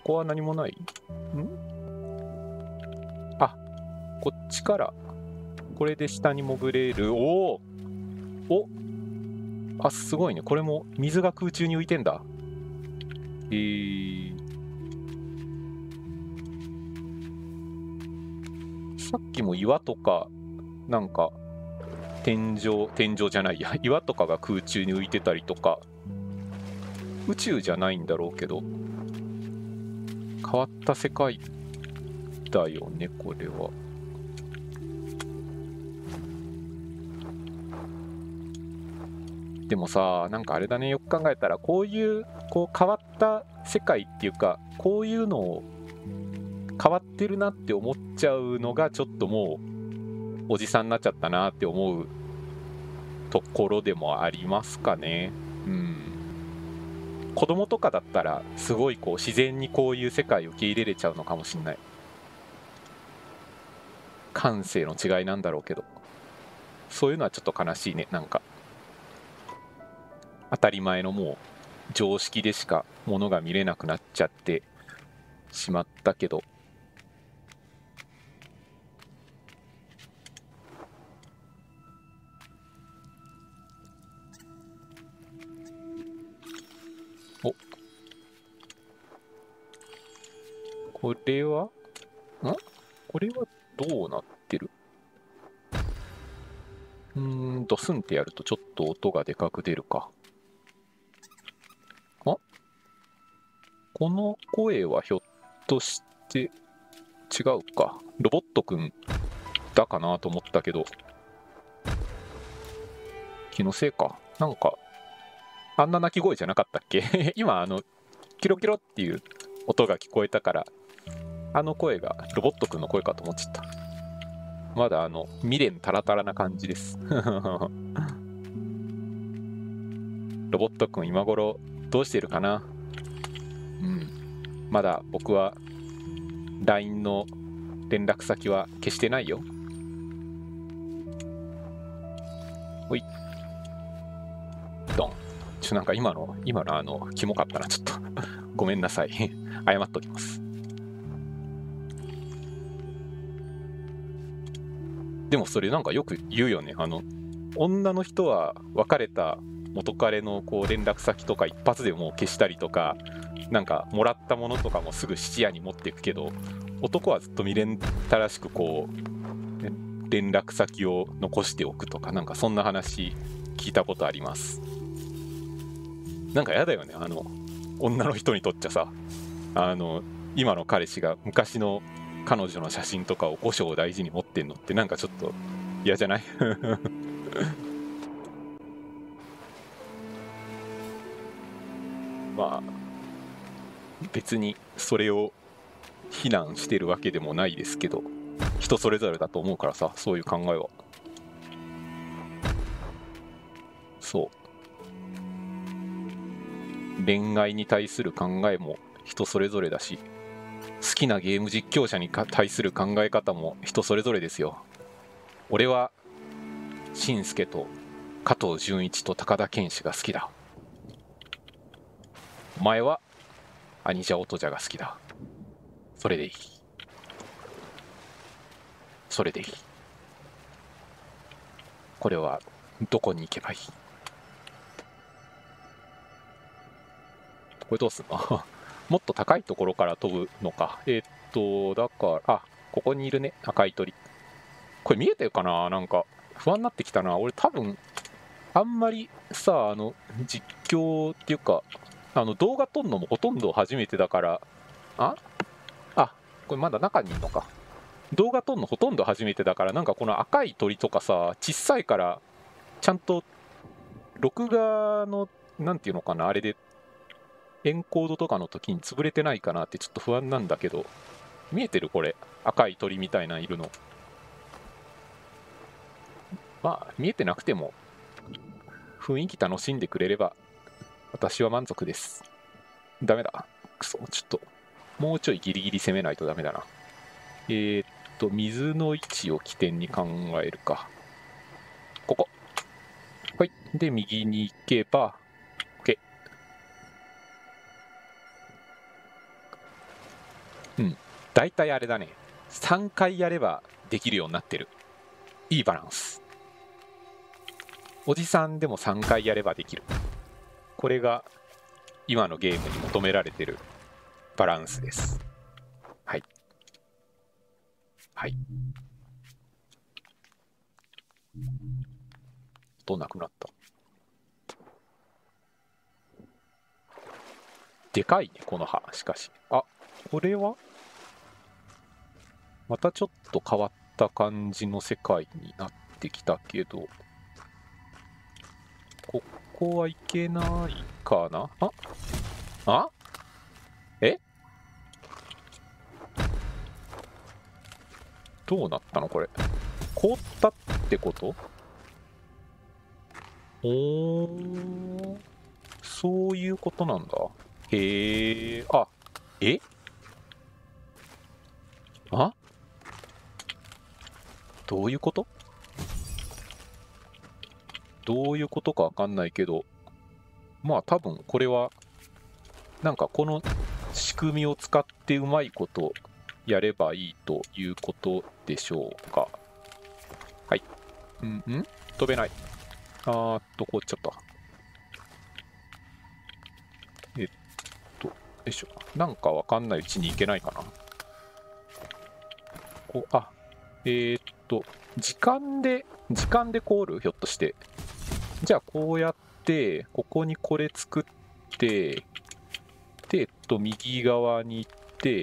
こは何もない？あ、こっちからこれで下に潜れる。おあ、すごいね。これも水が空中に浮いてんだ。さっきも岩とかなんか天井じゃないや、岩とかが空中に浮いてたりとか、宇宙じゃないんだろうけど変わった世界だよね、これは。でもさ、なんかあれだね、よく考えたらこういう変わった世界っていうか、こういうのを変わってるなって思っちゃうのがちょっともうおじさんになっちゃったなって思うところでもありますかね。子供とかだったらすごい自然にこういう世界を受け入れれちゃうのかもしんない。感性の違いなんだろうけど、そういうのはちょっと悲しいね。なんか当たり前のもう常識でしかものが見れなくなっちゃってしまったけど。お、これはこれはどうなってる？ドスンってやるとちょっと音がでかく出るか。あ、この声はひょっとして違うか。ロボットくんだかなと思ったけど、気のせいか。なんかあんな鳴き声じゃなかったっけ？今キロキロっていう音が聞こえたから、あの声がロボットくんの声かと思っちゃった。まだ未練タラタラな感じです。ロボットくん今頃どうしてるかな。まだ僕は LINE の連絡先は消してないよ。ほいドン。なんか今のキモかったな。ちょっとごめんなさい。謝っときます。でもそれなんかよく言うよね。女の人は別れた元彼の連絡先とか一発でもう消したりとか、なんかもらったものとかもすぐ質屋に持っていくけど、男はずっと未練たらしく連絡先を残しておくとか、なんかそんな話聞いたことあります。なんかやだよね、女の人にとっちゃさ、今の彼氏が昔の彼女の写真とかを5章大事に持ってんのってなんかちょっと嫌じゃない？まあ別にそれを非難してるわけでもないですけど、人それぞれだと思うからさ、そういう考えは。そう、恋愛に対する考えも人それぞれだし、好きなゲーム実況者に対する考え方も人それぞれですよ。俺はしんすけと加藤純一と高田健志が好きだ。お前はアニジャオトジャが好きだ。それでいい。それでいい。これはどこに行けばいい？これどうすんの？もっと高いところから飛ぶのか。だから、ここにいるね、赤い鳥。これ見えてるかな？なんか不安になってきたな。俺多分あんまりさ、実況っていうか動画撮んのもほとんど初めてだから、これまだ中にいるのか。動画撮んのほとんど初めてだから、なんかこの赤い鳥とかさ、小さいからちゃんと録画のなんていうのかな、あれでエンコードとかの時に潰れてないかなってちょっと不安なんだけど、見えてる？これ赤い鳥みたいないるの。まあ見えてなくても雰囲気楽しんでくれれば私は満足です。ダメだ、くそ、ちょっともうちょいギリギリ攻めないとダメだな。水の位置を起点に考えるか。ここ。はい。で、右に行けば、OK。 大体あれだね。3回やればできるようになってる。いいバランス。おじさんでも3回やればできる。これが今のゲームに求められてるバランスです。はい。はい。となくなった。でかいね、この葉。しかし。あ、これはまたちょっと変わった感じの世界になってきたけど、ここはいけないかなあえどうなったのこれ。凍ったってこと？おー、そういうことなんだ。へえ、あ、どういうこと？どういうことかわかんないけど、まあ多分これは、なんかこの仕組みを使ってうまいことやればいいということでしょうか。はい。飛べない。凍っちゃった。よいしょ。なんかわかんないうちに行けないかな。時間で凍る？ひょっとして。じゃあこうやって、ここにこれ作って、で、右側に行って、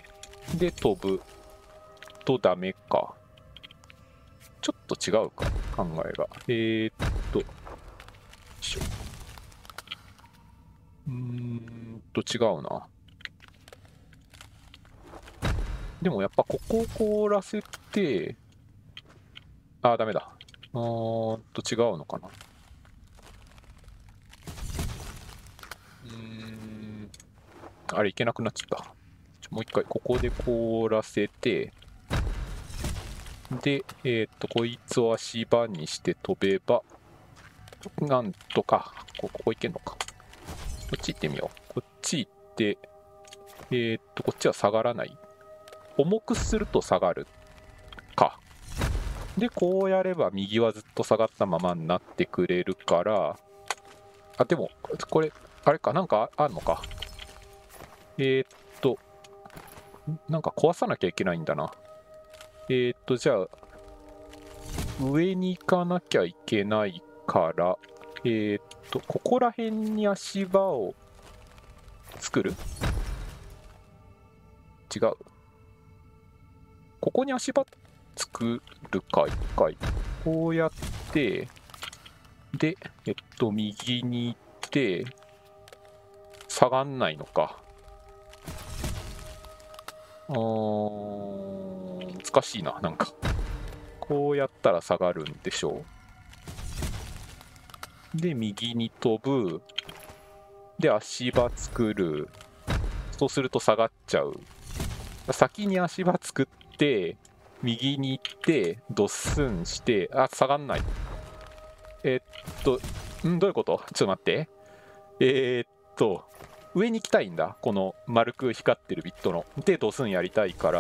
で、飛ぶとダメか。ちょっと違うか、考えが。よいしょ。違うな。でもやっぱここを凍らせて、ダメだ。違うのかな。あれ、いけなくなっちゃった。もう一回、ここで凍らせて、で、こいつを足場にして飛べば、なんとか、ここ行けんのか。こっち行ってみよう。こっち行って、こっちは下がらない。重くすると下がるか。で、こうやれば右はずっと下がったままになってくれるから、でも、これ、あれか、なんかあるのか。なんか壊さなきゃいけないんだな。じゃあ、上に行かなきゃいけないから、ここら辺に足場を作る？違う。ここに足場作るか、一回。こうやって、で、右に行って、下がんないのか。難しいな、なんか。こうやったら下がるんでしょう。で、右に飛ぶ。で、足場作る。そうすると下がっちゃう。先に足場作って、右に行って、ドッスンして、下がんない。どういうこと？ちょっと待って。上に行きたいんだ。この丸く光ってるビットの。で、ドスンやりたいから、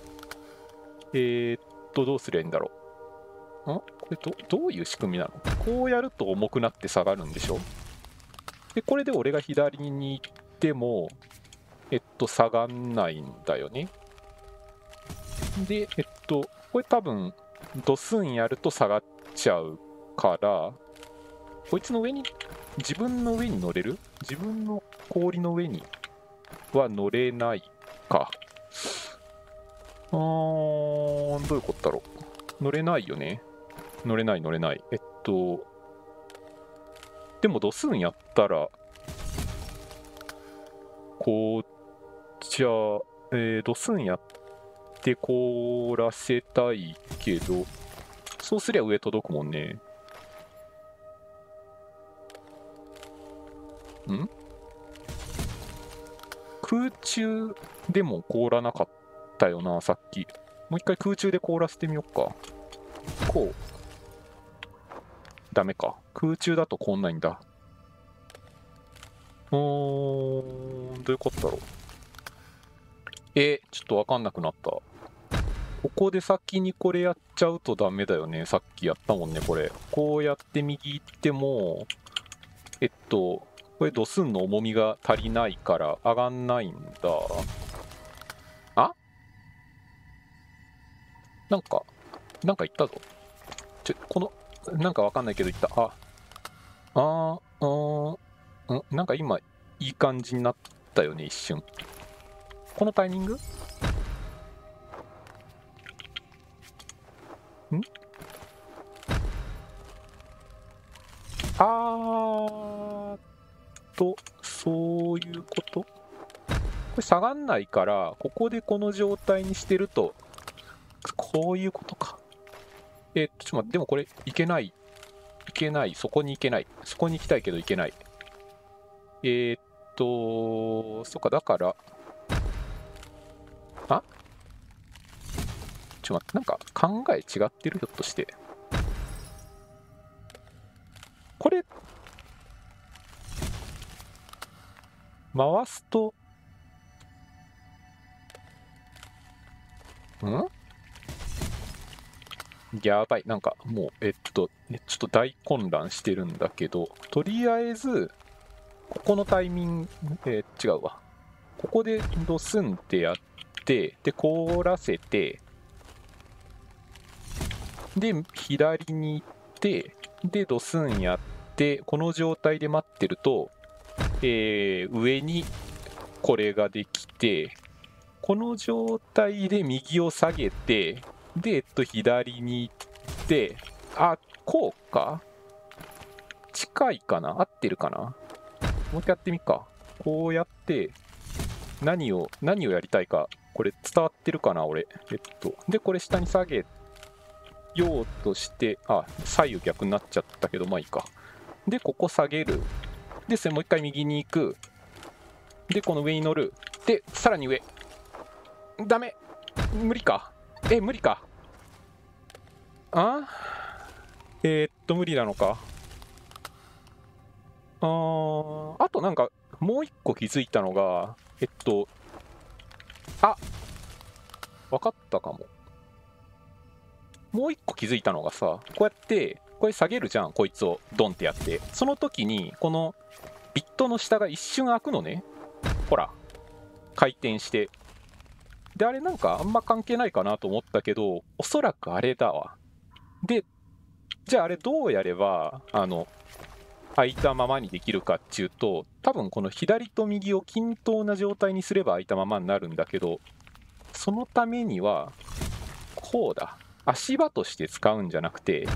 どうすりゃいいんだろう。これどういう仕組みなの？こうやると重くなって下がるんでしょ？で、これで俺が左に行っても、下がんないんだよね。で、これ多分、ドスンやると下がっちゃうから、こいつの上に、自分の上に乗れる？自分の氷の上には乗れないか。どういうことだろう。乗れないよね。乗れない。でもドスンやったら、こう、じゃあ、ドスンやって凍らせたいけど、そうすりゃ上届くもんね。空中でも凍らなかったよな、さっき。もう一回空中で凍らせてみよっか。こう。ダメか。空中だと凍んないんだ。どういうことだろう。 ちょっとわかんなくなった。ここで先にこれやっちゃうとダメだよね。さっきやったもんね、これ。こうやって右行っても、これドスンの重みが足りないから上がんないんだ。あ、なんか言ったぞ。この、なんかわかんないけど言った。なんか今、いい感じになったよね、一瞬。このタイミング？そういうこと？これ下がんないから、ここでこの状態にしてると、こういうことか。ちょっと待って、でもこれ、いけない、そこに行けない。そこに行きたいけどいけない。そっか、だから、ちょっと待って、なんか考え違ってる？ひょっとして。これ、回すと、やばい。なんかもう、ちょっと大混乱してるんだけど、とりあえず、ここのタイミング、違うわ。ここでドスンってやって、で、凍らせて、で、左に行って、で、ドスンやって、この状態で待ってると、上にこれができて、この状態で右を下げて、で、左に行って、こうか？近いかな？合ってるかな？もう一回やってみっか。こうやって、何をやりたいか、これ伝わってるかな、俺。で、これ下に下げようとして、左右逆になっちゃったけど、まあいいか。で、ここ下げる。で、それもう一回右に行く。で、この上に乗る。で、さらに上。ダメ。無理か。無理か。無理なのか。あとなんか、もう一個気づいたのが、わかったかも。もう一個気づいたのがさ、こうやって、これ下げるじゃん、こいつをドンってやって。その時に、このビットの下が一瞬開くのね。ほら、回転して。で、あれなんかあんま関係ないかなと思ったけど、おそらくあれだわ。で、じゃああれどうやれば、開いたままにできるかっていうと、多分この左と右を均等な状態にすれば開いたままになるんだけど、そのためには、こうだ。足場として使うんじゃなくて、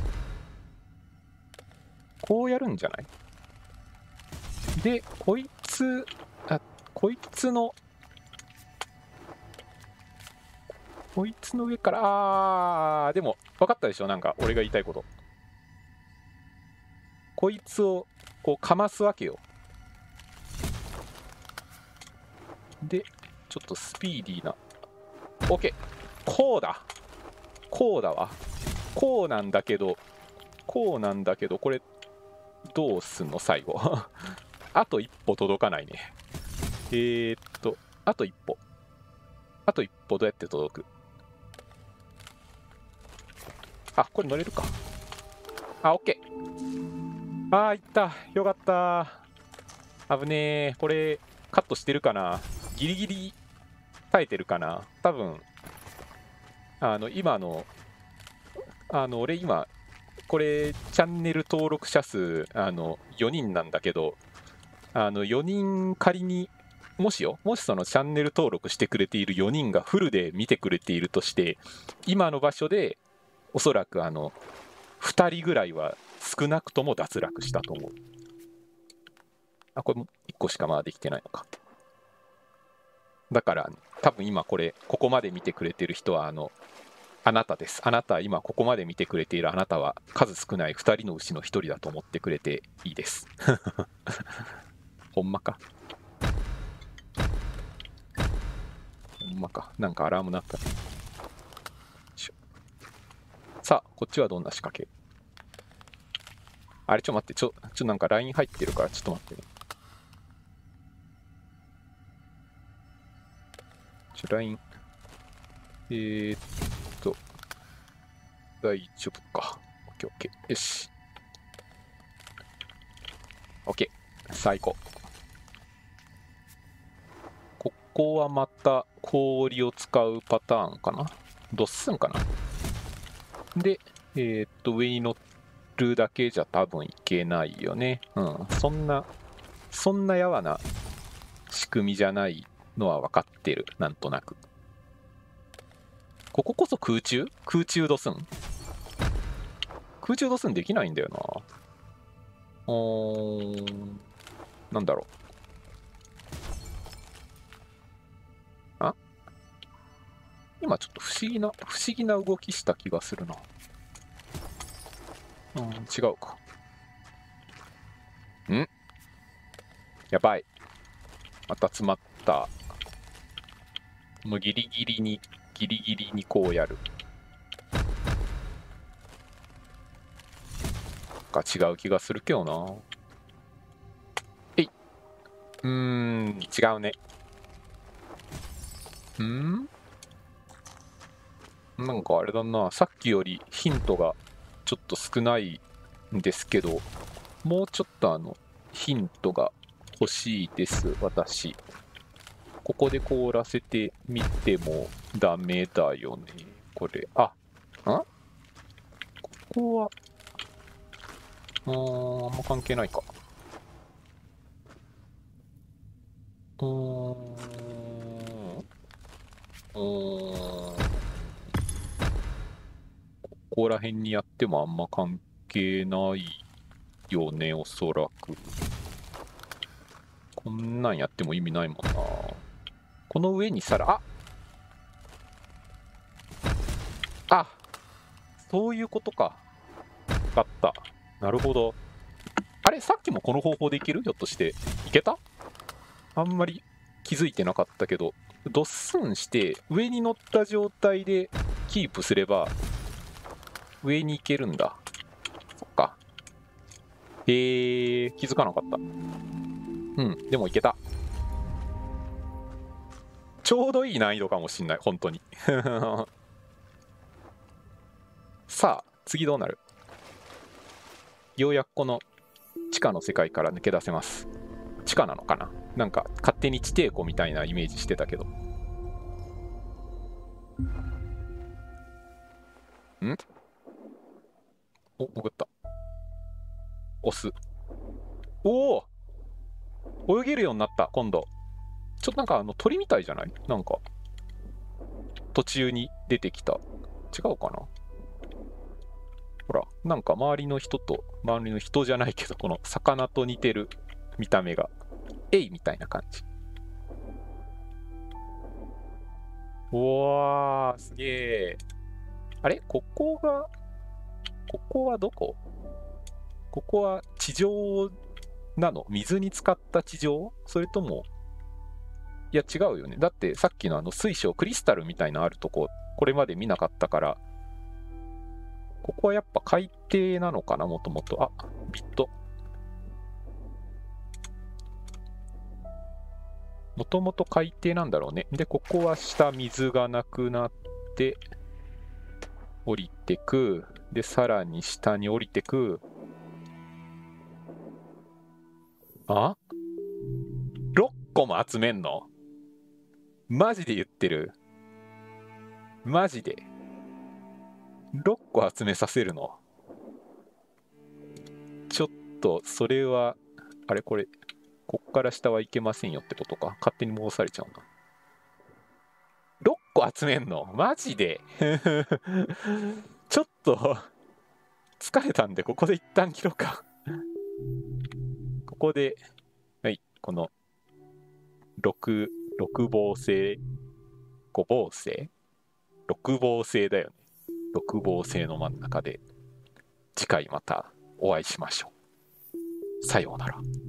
こうやるんじゃない？で、こいつの上から、でも、分かったでしょ？なんか、俺が言いたいこと。こいつを、こう、かますわけよ。で、ちょっとスピーディーな。OK。こうだ。こうだわ。こうなんだけど、これ、どうすんの、最後。あと一歩届かないね。あと一歩。どうやって届く？これ乗れるか。OK。いった。よかった。危ねえ。これ、カットしてるかな？ギリギリ耐えてるかな？多分、今の、俺今、これ、チャンネル登録者数、4人なんだけど、4人仮に、もしそのチャンネル登録してくれている4人がフルで見てくれているとして、今の場所で、おそらく2人ぐらいは少なくとも脱落したと思う。これも1個しかまだできてないのか。だから、多分今ここまで見てくれてる人は、あなたです。あなた、今ここまで見てくれているあなたは、数少ない2人のうちの1人だと思ってくれていいです。ほんまか。なんかアラーム鳴ったね。さあ、こっちはどんな仕掛け？あれ、ちょっと待って、なんか LINE 入ってるから、ちょっと待ってね。 シュライン。大丈夫か。オッケーオッケー。よし。オッケー。最高。ここはまた氷を使うパターンかな。ドッスンかな。で、上に乗るだけじゃ多分いけないよね。うん。そんなやわな仕組みじゃないのは分かってる。なんとなく。こここそ空中ドスンできないんだよな。なんだろう。あ、今ちょっと不思議な動きした気がするな。違うか。やばい。また詰まった。もうギリギリにこうやる。が違う気がするけどな。違うね。なんかあれだな。さっきよりヒントがちょっと少ないんですけど、もうちょっとヒントが欲しいです、私。ここで凍らせてみてもダメだよね。これ、ここは、あんま関係ないか。ここら辺にやってもあんま関係ないよね、おそらく。こんなんやっても意味ないもんな。この上にさら、そういうことか。わかった。なるほど。あれ、さっきもこの方法でいける？ひょっとして。いけた？あんまり気づいてなかったけど、ドッスンして上に乗った状態でキープすれば上に行けるんだ。そっか。気づかなかった。でもいけた。ちょうどいい難易度かもしんない、本当に。さあ、次どうなる？ようやくこの地下の世界から抜け出せます。地下なのかな？なんか勝手に地底湖みたいなイメージしてたけど。お、潜った。押す。おお、泳げるようになった、今度。ちょっとなんか鳥みたいじゃない？なんか途中に出てきた。違うかな？ほら、なんか周りの人じゃないけど、この魚と似てる見た目がエイみたいな感じ。うわー、すげえ。あれ、ここはどこ？ここは地上なの？水に浸かった地上？それとも、いや違うよね。だってさっきの水晶クリスタルみたいなあるとこ、これまで見なかったから、ここはやっぱ海底なのかな、もともと。ビット。もともと海底なんだろうね。で、ここは下水がなくなって、降りてく。で、さらに下に降りてく。6個も集めんの？マジで言ってる？マジで6個集めさせるの？ちょっと、それは、これ、こっから下はいけませんよってことか。勝手に戻されちゃうんだ。6個集めんの？マジでちょっと疲れたんで、ここで一旦切ろうか。ここで、はい、この6芒星、5芒星 ?6 芒星だよね。6芒星の真ん中で、次回またお会いしましょう。さようなら。